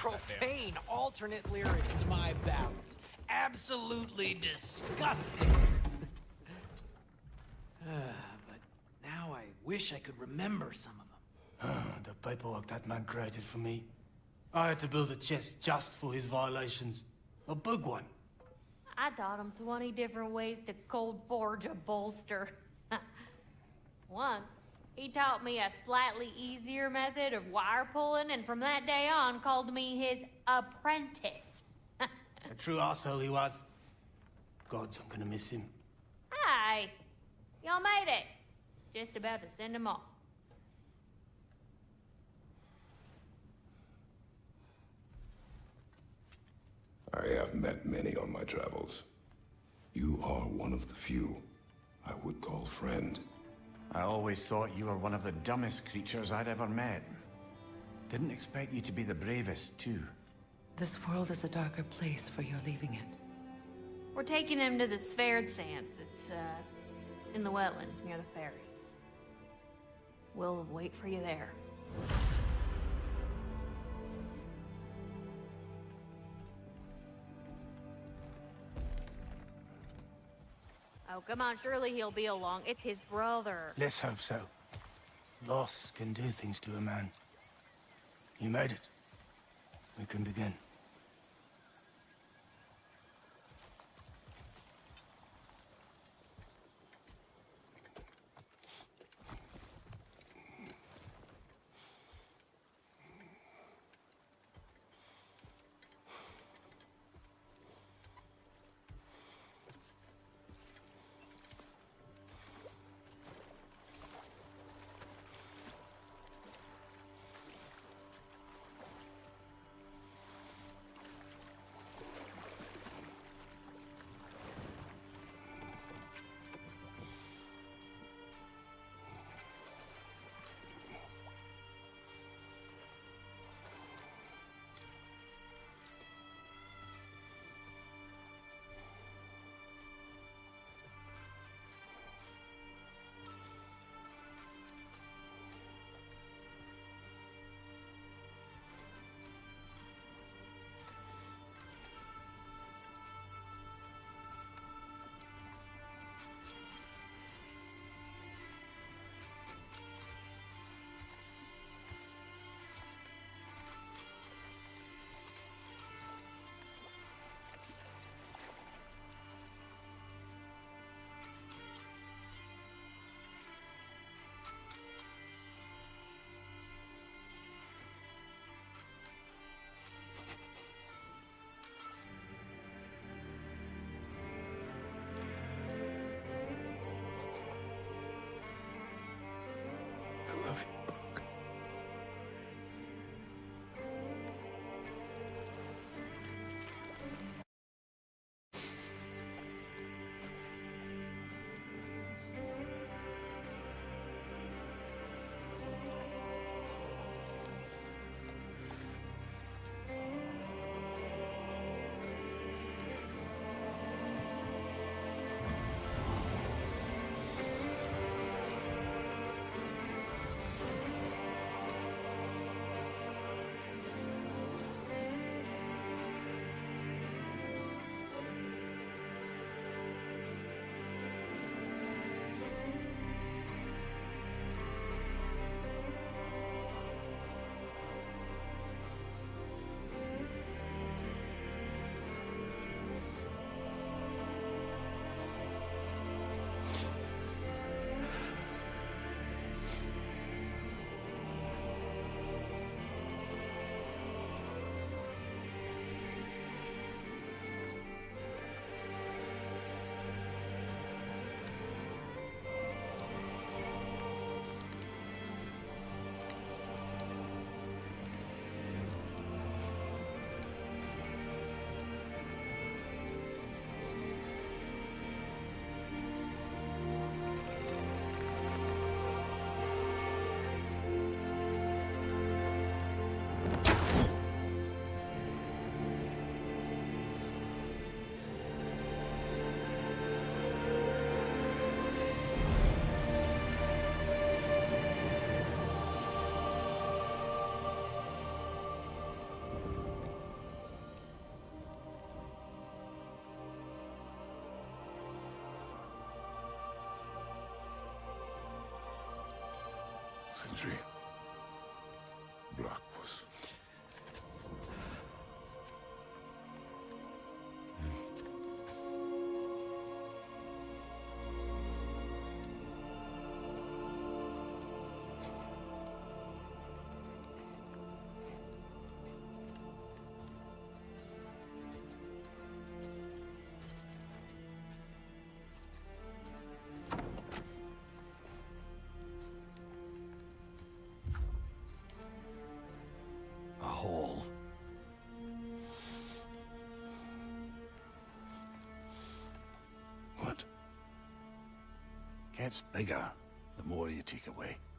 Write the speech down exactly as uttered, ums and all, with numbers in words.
profane alternate lyrics to my ballads. Absolutely disgusting. uh, but now I wish I could remember some of them. The paperwork that man created for me. I had to build a chest just for his violations. A big one. I taught him twenty different ways to cold forge a bolster. Once, he taught me a slightly easier method of wire pulling, and from that day on called me his apprentice. A true asshole he was. Gods, I'm gonna miss him. Hi! Y'all made it. Just about to send him off. I have met many on my travels. You are one of the few I would call friend. I always thought you were one of the dumbest creatures I'd ever met. Didn't expect you to be the bravest, too. This world is a darker place for your leaving it. We're taking him to the Sverd Sands. It's, uh, in the wetlands near the ferry. We'll wait for you there. Oh, come on, surely he'll be along. It's his brother. Let's hope so. Loss can do things to a man. You made it. We can begin. Sindri. Brok was... A hole. What? Gets bigger the more you take away.